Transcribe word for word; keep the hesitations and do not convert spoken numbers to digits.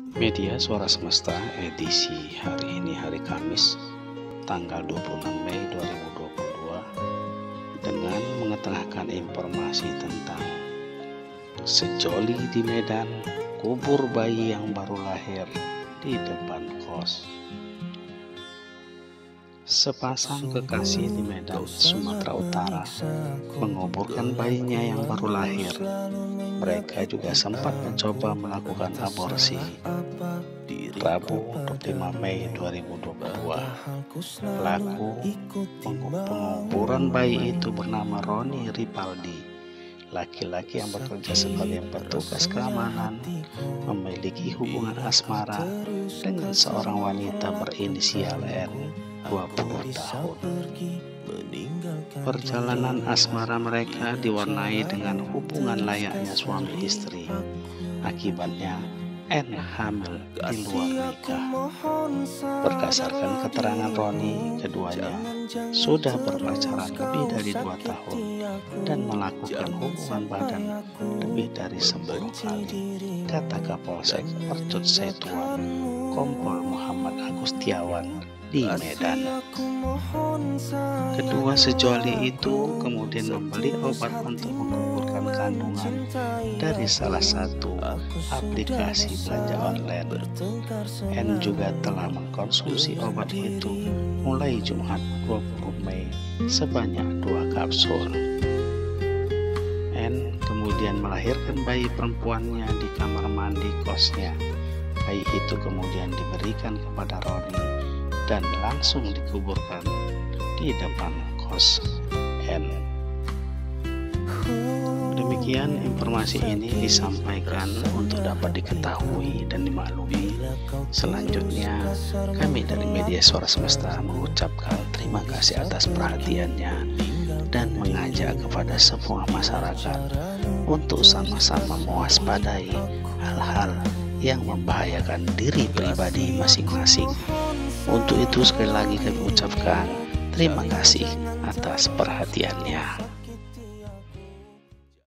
Media Suara Semesta edisi hari ini, hari Kamis tanggal dua puluh enam Mei dua ribu dua puluh dua, dengan mengetengahkan informasi tentang sejoli di Medan, kubur bayi yang baru lahir di depan kos. Sepasang kekasih di Medan, Sumatera Utara menguburkan bayinya yang baru lahir. Mereka juga sempat mencoba melakukan aborsi. Rabu dua puluh lima Mei dua ribu dua puluh dua, pelaku penguburan bayi itu bernama Roni Ripaldi, laki-laki yang bekerja sebagai petugas keamanan, memiliki hubungan asmara dengan seorang wanita berinisial N, dua puluh tahun. Perjalanan asmara mereka diwarnai dengan hubungan layaknya suami istri. Akibatnya N hamil di luar nikah. Berdasarkan keterangan Roni, keduanya sudah berpacaran lebih dari dua tahun dan melakukan hubungan badan lebih dari sepuluh kali, kata Kapolsek Percut Setuan, Kompol Muhammad Agustiawan di Medan. Kedua sejoli itu kemudian membeli obat untuk menguburkan kandungan dari salah satu aplikasi belanja online. N juga telah mengkonsumsi obat itu mulai Jumat dua puluh Mei sebanyak dua kapsul. N kemudian melahirkan bayi perempuannya di kamar mandi kosnya. Bayi itu kemudian diberikan kepada Roni dan langsung dikuburkan di depan kos N. Demikian informasi ini disampaikan untuk dapat diketahui dan dimaklumi. Selanjutnya, kami dari Media Suara Semesta mengucapkan terima kasih atas perhatiannya dan mengajak kepada semua masyarakat untuk sama-sama mewaspadai hal-hal yang membahayakan diri pribadi masing-masing. Untuk itu sekali lagi kami ucapkan terima kasih atas perhatiannya.